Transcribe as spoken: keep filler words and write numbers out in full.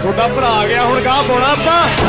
ਤੁਹਾਡਾ ਭਰਾ ਆ ਗਿਆ ਹੁਣ ਗਾਹ ਪਾਉਣਾ ਆਪਾਂ।